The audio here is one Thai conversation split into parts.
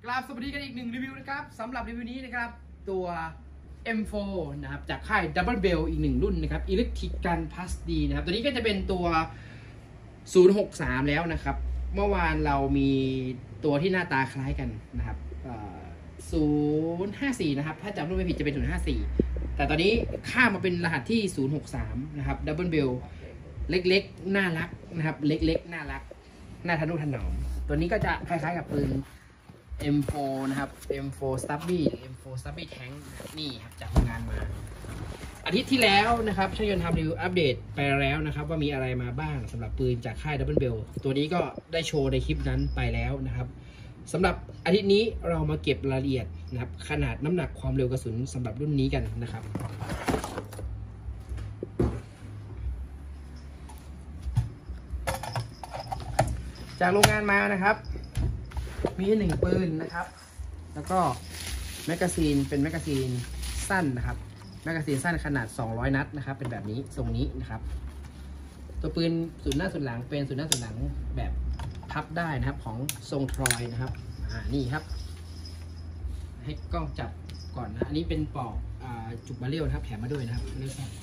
กราบสวัสดีกันอีกหนึ่งรีวิวนะครับสำหรับรีวิวนี้นะครับตัว M4 นะครับจากค่าย Double Bell อีกหนึ่งรุ่นนะครับ Electric Gun Plus D นะครับตัวนี้ก็จะเป็นตัว 063 แล้วนะครับเมื่อวานเรามีตัวที่หน้าตาคล้ายกันนะครับ054นะครับถ้าจำรุ่นไม่ผิดจะเป็น054แต่ตอนนี้ข้ามมาเป็นรหัสที่063นะครับ Double Bell เล็กๆน่ารักนะครับเล็กๆน่ารักน่าทะนุถนอมตัวนี้ก็จะคล้ายๆกับปืนM4 นะครับ M4 Stubby M4 Stubby Tank นี่ครับจากโรงงานมาอาทิตย์ที่แล้วนะครับช่างยนต์ทำรีวิวอัปเดตไปแล้วนะครับว่ามีอะไรมาบ้างสำหรับปืนจากค่าย Double Bell ตัวนี้ก็ได้โชว์ในคลิปนั้นไปแล้วนะครับสำหรับอาทิตย์นี้เรามาเก็บรายละเอียดนะครับขนาดน้ำหนักความเร็วกระสุนสำหรับรุ่นนี้กันนะครับจากโรงงานมานะครับมี1ปืนนะครับแล้วก็แมกกาซีนเป็นแมกกาซีนสั้นนะครับแมกกาซีนสั้นขนาด200นัดนะครับเป็นแบบนี้ทรงนี้นะครับตัวปืนส่วนหน้าส่วนหลังเป็นส่วนหน้าส่วนหลังแบบพับได้นะครับของทรงทรอยนะครับนี่ครับให้กล้องจับก่อนนะอันนี้เป็นปลอกจุกบาเรลนะครับแถมมาด้วยนะครับนี่ครับ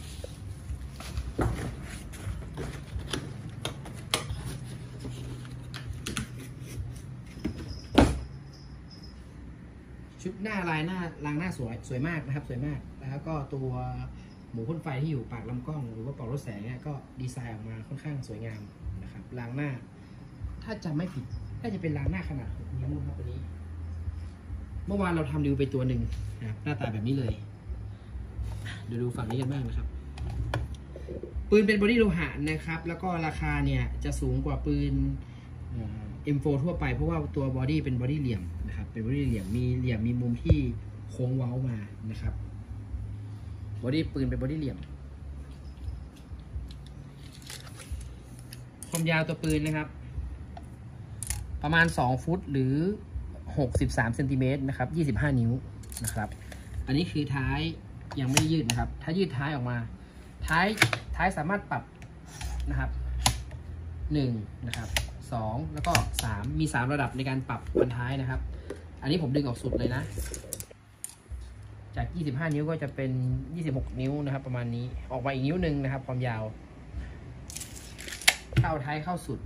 ชุดหน้าลายหน้ารางหน้าสวยมากนะครับสวยมากแล้วก็ตัวหมูพ่นไฟที่อยู่ปากลำกล้องหรือว่าปลอกรถแสงเนี่ยก็ดีไซน์ออกมาค่อนข้างสวยงามนะครับรางหน้าถ้าจำไม่ผิดน่าจะเป็นรางหน้าขนาด6 นิ้วครับตัวนี้เมื่อวานเราทำรีวิวไปตัวหนึ่งนะครับหน้าตาแบบนี้เลยเดี๋ยวดูฝั่งนี้กันบ้างนะครับปืนเป็นบอดี้โลหะนะครับแล้วก็ราคาเนี่ยจะสูงกว่าปืนM4 ทั่วไปเพราะว่าตัวบอดี้เป็นบอดี้เหลี่ยมนะครับเป็นบอดี้เหลี่ยมมีมุมที่โค้งเว้ามานะครับบอดี้ปืนเป็นบอดี้เหลี่ยมความยาวตัวปืนนะครับประมาณ2ฟุตหรือ63เซนติเมตรนะครับ25นิ้วนะครับอันนี้คือท้ายยังไม่ได้ยืดนะครับถ้ายืดท้ายออกมาท้ายสามารถปรับนะครับ1นะครับ2แล้วก็3มี3ระดับในการปรับบันท้ายนะครับอันนี้ผมดึงออกสุดเลยนะจาก25นิ้วก็จะเป็น26นิ้วนะครับประมาณนี้ออกมาอีกนิ้วหนึ่งนะครับความยาวเข้าท้ายเข้าสุด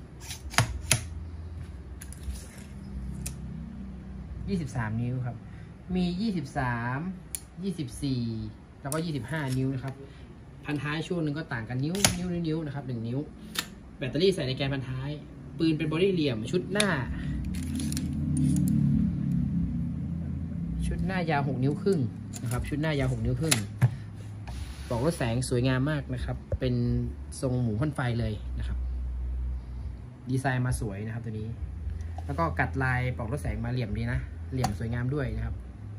23นิ้วครับมี23 24แล้วก็25นิ้วนะครับพันท้ายช่วงหนึ่งก็ต่างกันนิ้วนะครับ1นิ้วแบตเตอรี่ใส่ในแกนพันท้ายปืนเป็นบอดี้เหลี่ยมชุดหน้ายาว6 นิ้วครึ่งนะครับชุดหน้ายาว6 นิ้วครึ่งปลอกรถแสงสวยงามมากนะครับเป็นทรงหมูพ่นไฟเลยนะครับดีไซน์มาสวยนะครับตัวนี้แล้วก็กัดลายปลอกรถแสงมาเหลี่ยมดีนะเหลี่ยมสวยงามด้วยนะครับ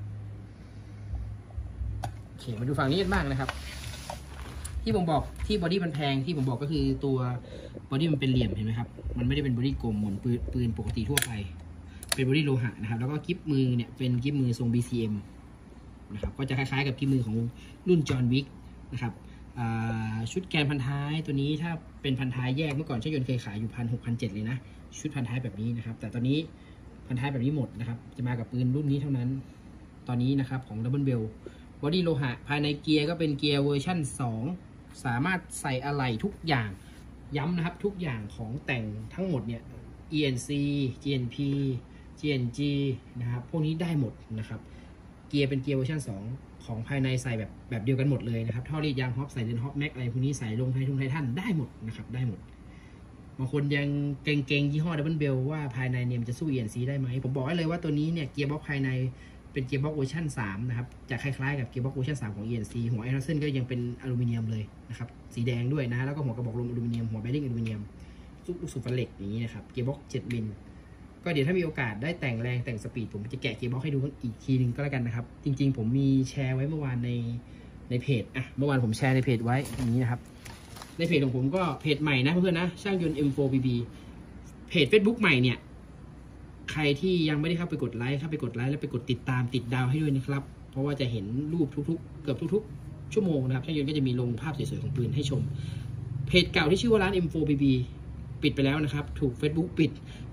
โอเคมาดูฝั่งนี้กันบ้างนะครับที่ผมบอกที่บอดี้มันแพงที่ผมบอกก็คือตัวบอดี้มันเป็นเหลี่ยมเห็นไหมครับมันไม่ได้เป็นบอดี้กลมเหมือนปืนปกติทั่วไปเป็นบอดี้โลหะนะครับแล้วก็กิ๊บมือเนี่ยเป็นกิ๊บมือทรง BCM นะครับก็จะคล้ายๆกับกิ๊บมือของรุ่นจอห์นวิกนะครับชุดแกนพันท้ายตัวนี้ถ้าเป็นพันท้ายแยกเมื่อก่อนช่างยนต์เคยขายอยู่1,600-1,700เลยนะชุดพันท้ายแบบนี้นะครับแต่ตอนนี้พันท้ายแบบนี้หมดนะครับจะมากับปืนรุ่นนี้เท่านั้นตอนนี้นะครับของ Double Bell บอดี้โลหะภายในเกียร์ก็เป็นเกียร์เวอร์ชั่น2สามารถใส่อะไหล่ทุกอย่างย้ำนะครับทุกอย่างของแต่งทั้งหมดเนี่ย ENC GNP GNG นะครับพวกนี้ได้หมดนะครับเกียร์เป็นเกียร์เวอร์ชัน2ของภายในใส่แบบเดียวกันหมดเลยนะครับท่อรีดยางฮอปใส่เลนฮอปแม็กอะไรพวกนี้ใส่ลงไททันได้หมดนะครับได้หมดบางคนยังเก่งยี่ห้อ Double Bell ว่าภายในเนี่ยมันจะสู้ ENC ได้ไหมผมบอกให้เลยว่าตัวนี้เนี่ยเกียร์บล็อกภายในเป็นเกียร์บล็อกเวอร์ชัน3นะครับจะคล้ายๆกับเกียร์บล็อกเวอร์ชัน3ของ ENC หัวไอรอนเซนก็ยังเป็นอลูมิเนียมเลยนะครับสีแดงด้วยนะแล้วก็หัวกระบอกลมอลูมิเนียมหัวแบริ่งอลูมิเนียมลูกสูบฟันเหล็กอย่างนี้นะครับเกียร์บล็อก7 มิลก็เดี๋ยวถ้ามีโอกาสได้แต่งแรงแต่งสปีดผมจะแกะเกียร์บล็อกให้ดูอีกทีนึงก็แล้วกันนะครับจริงๆผมมีแชร์ไว้เมื่อวานในเพจเมื่อวานผมแชร์ในเพจไว้อย่างนี้นะครับในเพจของผมก็เพจใหม่นะเพื่อนๆนะช่างยนต์ M4BB เพจ Facebook ใหม่เนี่ยใครที่ยังไม่ได้เข้าไปกดไลค์แล้วไปกดติดตามติดดาวให้ด้วยนะครับเพราะว่าจะเห็นรูปเกือบทุกชั่วโมงนะครับช่างยนต์ก็จะมีลงภาพสวยๆของปืนให้ชมเพจเก่าที่ชื่อว่าร้าน M4BB ปิดไปแล้วนะครับถูก Facebook ปิด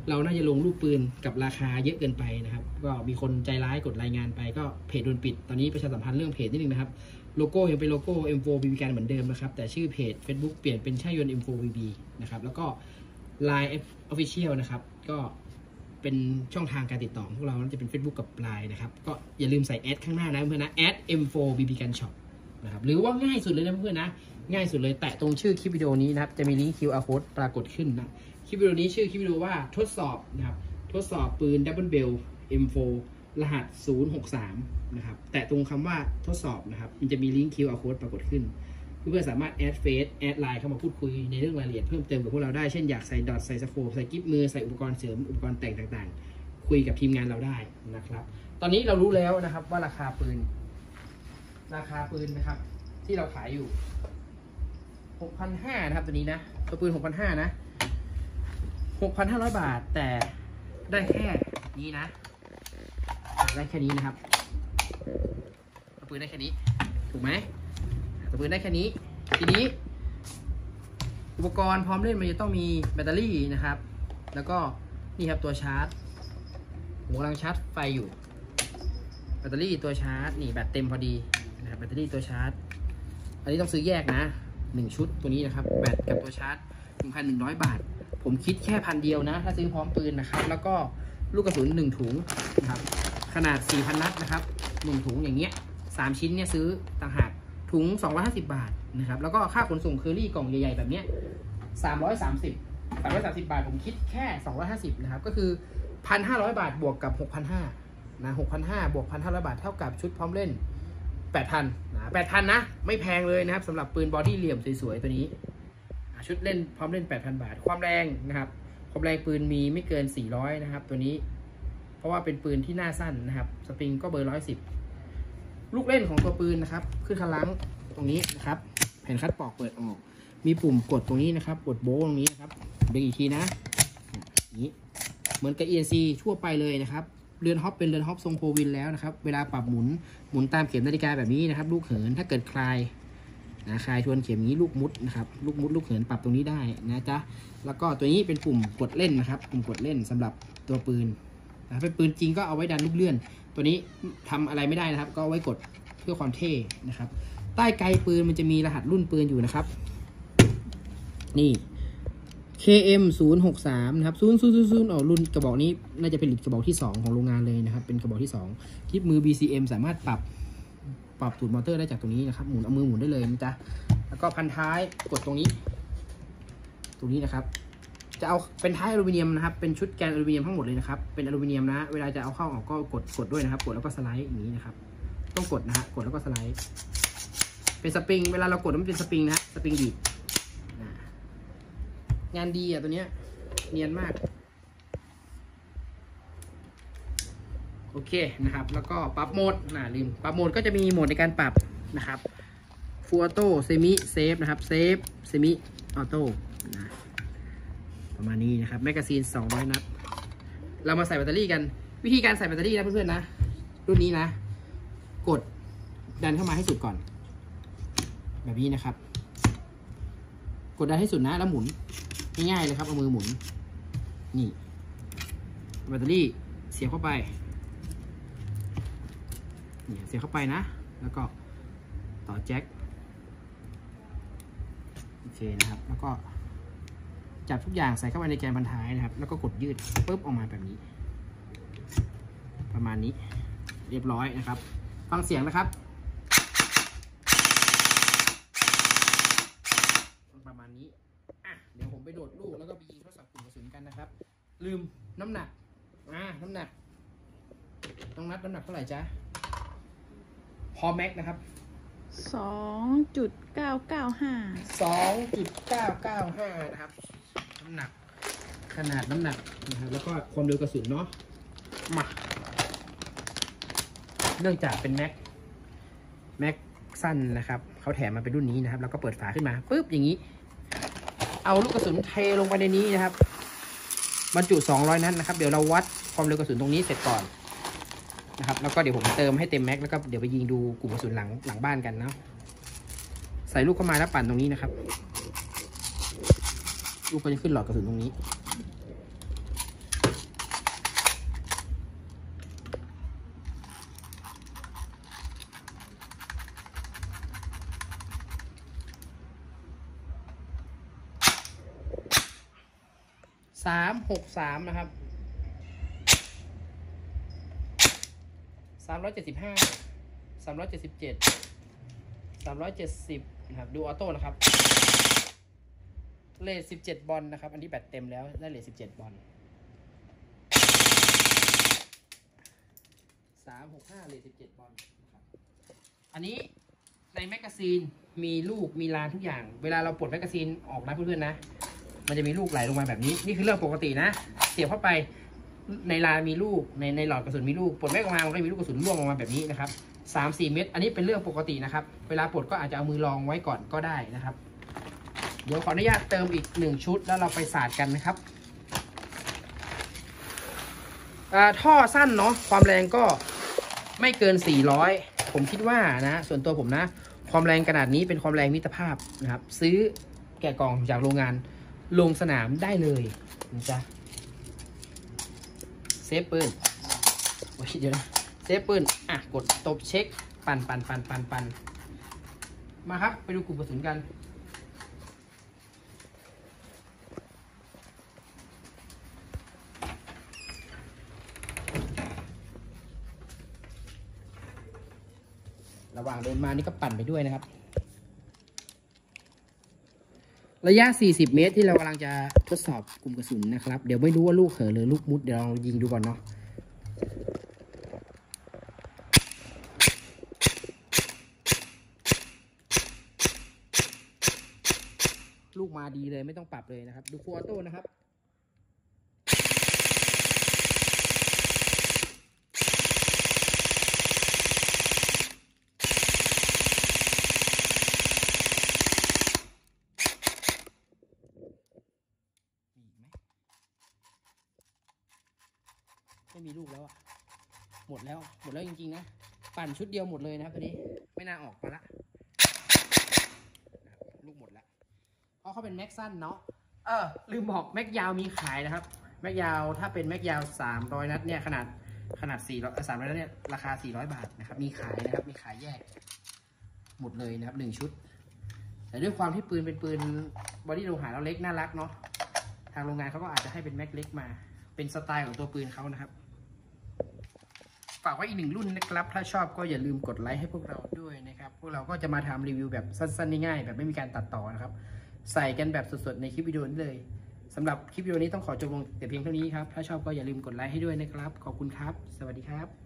เราน่าจะลงรูปปืนกับราคาเยอะเกินไปนะครับก็มีคนใจร้ายกดรายงานไปก็เพจโดนปิดตอนนี้ประชาสัมพันธ์เรื่องเพจนิดนึงนะครับโลโก้ยังเป็นโลโก้ M4 BB กันเหมือนเดิมนะครับแต่ชื่อเพจ Facebook เปลี่ยนเป็นช่างยนต์ M4 BB นะครับแล้วก็ Line Official นะครับก็เป็นช่องทางการติดต่อพวกเราจะเป็น Facebook กับ Line นะครับก็อย่าลืมใส่แอดข้างหน้านะเพื่อนนะแอด M4 BB กัน Shop นะครับหรือว่าง่ายสุดเลยนะเพื่อนนะง่ายสุดเลยแตะตรงชื่อคลิปวิดีโอนี้นะครับจะมีลิงก์ QR Code ปรากฏขึ้นนะคลิปวิดีโอนี้ชื่อคลิปวิดีโอว่าทดสอบนะครับทดสอบปืน Double Bell M4 รหัส063นะครับแตะตรงคำว่าทดสอบนะครับมันจะมีลิงก์ QR Code ปรากฏขึ้นเพื่อนๆสามารถแอดเฟซแอดไลน์เข้ามาพูดคุยในเรื่องรายละเอียดเพิ่มเติมกับพวกเราได้เช่นอยากใส่ดอทใส่สโคปใส่กิ๊บมือใส่อุปกรณ์เสริมอุปกรณ์แต่งต่างๆคุยกับทีมงานเราได้นะครับตอนนี้เรารู้แล้วนะครับว่าราคาปืนนะครับที่เราขายอยู่ 6,500 นะครับตัวนี้นะตัวปืน 6,500 นะ 6,500 บาทแต่ได้แค่นี้นะได้แค่นี้นะครับตัวปืนได้แค่นี้ถูกไหมตัวปืนได้แค่นี้ทีนี้อุปกรณ์พร้อมเล่นมันจะต้องมีแบตเตอรี่นะครับแล้วก็นี่ครับตัวชาร์จผมกำลังชาร์จไฟอยู่แบตเตอรี่ตัวชาร์จนี่แบตเต็มพอดีนะครับแบตเตอรี่ตัวชาร์จอันนี้ต้องซื้อแยกนะ1ชุดตัวนี้นะครับแบตกับตัวชาร์จ 1,100 บาทผมคิดแค่1,000 เดียวนะถ้าซื้อพร้อมปืนนะครับแล้วก็ลูกกระสุน1ถุงนะครับขนาด 4,000 นัดนะครับ1ถุงอย่างเงี้ย3ชิ้นเนี่ยซื้อต่างหากถุง250 บาทนะครับแล้วก็ค่าขนส่งเคอรี่กล่องใหญ่ๆแบบเนี้ย330 บาทผมคิดแค่250นะครับก็คือ 1,500 บาทบวกกับ 6,500 นะ 6,500 บวก 1,500 บาทเท่ากับชุดพร้อมเล่น 8,000 นะ 8,000 นะไม่แพงเลยนะครับสำหรับปืนบอดี้เหลี่ยมสวยๆตัวนี้ชุดเล่นพร้อมเล่น 8,000 บาทความแรงนะครับความแรงปืนมีไม่เกิน400นะครับตัวนี้เพราะว่าเป็นปืนที่หน้าสั้นนะครับสปริงก็เบอร์110ลูกเล่นของตัวปืนนะครับขึ้นคันลังตรงนี้นะครับแผ่นคัดปอกเปิดออกมีปุ่มกดตรงนี้นะครับกดโบว์ตรงนี้นะครับเบรกอีกทีนะนี้เหมือนกับ ENC ทั่วไปเลยนะครับเรือนฮอปเป็นเรือนฮอปทรงโพวินแล้วนะครับเวลาปรับหมุนตามเข็มนาฬิกาแบบนี้นะครับลูกเหินถ้าเกิดคลายทวนเข็มนี้ลูกมุดนะครับลูกมุดลูกเหินปรับตรงนี้ได้นะจ๊ะแล้วก็ตัวนี้เป็นปุ่มกดเล่นนะครับปุ่มกดเล่นสำหรับตัวปืนเป็นปืนจริงก็เอาไว้ดันลูกเลื่อนตัวนี้ทำอะไรไม่ได้นะครับก็เอาไว้กดเพื่อความเท่นะครับใต้ไกลปืนมันจะมีรหัสรุ่นปืนอยู่นะครับนี่ KM 063นะครับ000รุ่นกระบอกนี้น่าจะเป็นกระบอกที่2ของโรงงานเลยนะครับเป็นกระบอกที่2คลิปมือ BCM สามารถปรับตูดมอเตอร์ได้จากตรงนี้นะครับหมุนเอามือหมุนได้เลยนะจ๊ะแล้วก็พันท้ายกดตรงนี้นะครับจะเอาเป็นท้ายอลูมิเนียมนะครับเป็นชุดแกนอลูมิเนียมทั้งหมดเลยนะครับเป็นอลูมิเนียมนะเวลาจะเอาเข้าออกก็กดด้วยนะครับกดแล้วก็สไลด์อย่างนี้นะครับต้องกดนะฮะกดแล้วก็สไลด์เป็นสปริงเวลาเรากดมันเป็นสปริงนะสปริงดีดงานดีอ่ะตัวเนี้ยเนียนมากโอเคนะครับแล้วก็ปรับโหมดลืมปรับโหมดก็จะมีโหมดในการปรับนะครับฟูลออโต้เซมิเซฟนะครับเซฟเซมิออโต้นะประมาณนี้นะครับแมกกาซีน200 นัดเรามาใส่แบตเตอรี่กันวิธีการใส่แบตเตอรี่นะเพื่อนๆนะรุ่นนี้นะกดดันเข้ามาให้สุดก่อนแบบนี้นะครับกดดันให้สุดนะแล้วหมุนง่ายๆเลยครับเอามือหมุนนี่แบตเตอรี่เสียบเข้าไปนี่เสียบเข้าไปนะแล้วก็ต่อแจ็คโอเคนะครับแล้วก็จับทุกอย่างใส่เข้าไปในแกนพันท้ายนะครับแล้วก็กดยืดปุ๊บออกมาแบบนี้ประมาณนี้เรียบร้อยนะครับฟังเสียงนะครับประมาณนี้เดี๋ยวผมไปโดดลูกแล้วก็ไปยิงทดสอบกลุ่มกระสุนกันนะครับลืมน้ำหนักน้ำหนักต้องนับน้ำหนักเท่าไหร่จ๊ะพอแม็กนะครับ 2.995 นะครับน้ำหนักขนาดน้ำหนักนะครับแล้วก็ความเร็วกระสุนเนาะมาเนื่องจากเป็นแม็กสั้นนะครับเขาแถมมาเป็นรุ่นนี้นะครับแล้วก็เปิดฝาขึ้นมาปุ๊บอย่างนี้เอาลูกกระสุนเทลงไปในนี้นะครับบรรจุ200 นัดนะครับเดี๋ยวเราวัดความเร็วกระสุนตรงนี้เสร็จก่อนนะครับแล้วก็เดี๋ยวผมเติมให้เต็มแม็กแล้วก็เดี๋ยวไปยิงดูกลุ่มกระสุนหลังบ้านกันเนาะใส่ลูกเข้ามาแล้วปั่นตรงนี้นะครับลูกก็จะขึ้นหลอดกระสุนตรงนี้ 363นะครับ375 377 370นะครับดูออโต้นะครับเลท17 บอลนะครับอันที่แบตเต็มแล้วได้เลท17 บอล365เลท17 บอลนะครับอันนี้ในแมกกาซีนมีลูกมีลานทุกอย่างเวลาเราปลดแมกกาซีนออกนะเพื่อนๆนะมันจะมีลูกไหลลงมาแบบนี้นี่คือเรื่องปกตินะเสียบเข้าไปในลานมีลูกในหลอดกระสุนมีลูกปลดแม็กออกมามันก็มีลูกกระสุนร่วงออกมาแบบนี้นะครับ3-4 เม็ดอันนี้เป็นเรื่องปกตินะครับเวลาปลดก็อาจจะเอามือรองไว้ก่อนก็ได้นะครับเดี๋ยวขออนุญาตเติมอีก1ชุดแล้วเราไปสาดกันนะครับท่อสั้นเนาะความแรงก็ไม่เกิน400ผมคิดว่านะส่วนตัวผมนะความแรงขนาดนี้เป็นความแรงมิตรภาพนะครับซื้อแกะกล่องจากโรงงานลงสนามได้เลยนะจ๊ะเซฟปืนโอ้ยเดี๋ยวนะเซฟปืนกดตบเช็คปั่นมาครับไปดูกลุ่มกระสุนกันระหว่างเดินมานี่ก็ปั่นไปด้วยนะครับระยะ40 เมตรที่เรากำลังจะทดสอบกลุ่มกระสุนนะครับเดี๋ยวไม่รู้ว่าลูกเหินหรือลูกมุดเดี๋ยวเรายิงดูก่อนเนาะลูกมาดีเลยไม่ต้องปรับเลยนะครับดูฟูออโต้นะครับไม่มีลูกแล้วอะหมดแล้วจริงๆนะปั่นชุดเดียวหมดเลยนะครับอันนี้ไม่น่าออกมาละลูกหมดแล้วเพราะเขาเป็นแม็กสั้นเนาะลืมบอกแม็กยาวมีขายนะครับแม็กยาวถ้าเป็นแม็กยาว300 นัดเนี่ยขนาด300 นัดเนี่ยราคา400 บาทนะครับมีขายนะครับมีขายแยกหมดเลยนะครับ1ชุดแต่ด้วยความที่ปืนเป็นปืนบอดี้โลหะแล้วเล็กน่ารักเนาะทางโรงงานเขาก็อาจจะให้เป็นแม็กเล็กมาเป็นสไตล์ของตัวปืนเขานะครับฝากไว้อีก1 รุ่นนะครับถ้าชอบก็อย่าลืมกดไลค์ให้พวกเราด้วยนะครับพวกเราก็จะมาทำรีวิวแบบสั้นๆง่ายๆแบบไม่มีการตัดต่อนะครับใส่กันแบบสดๆในคลิปวิดีโอนี้เลยสำหรับคลิปวิดีโอนี้ต้องขอจบลงแต่เพียงเท่านี้ครับถ้าชอบก็อย่าลืมกดไลค์ให้ด้วยนะครับขอบคุณครับสวัสดีครับ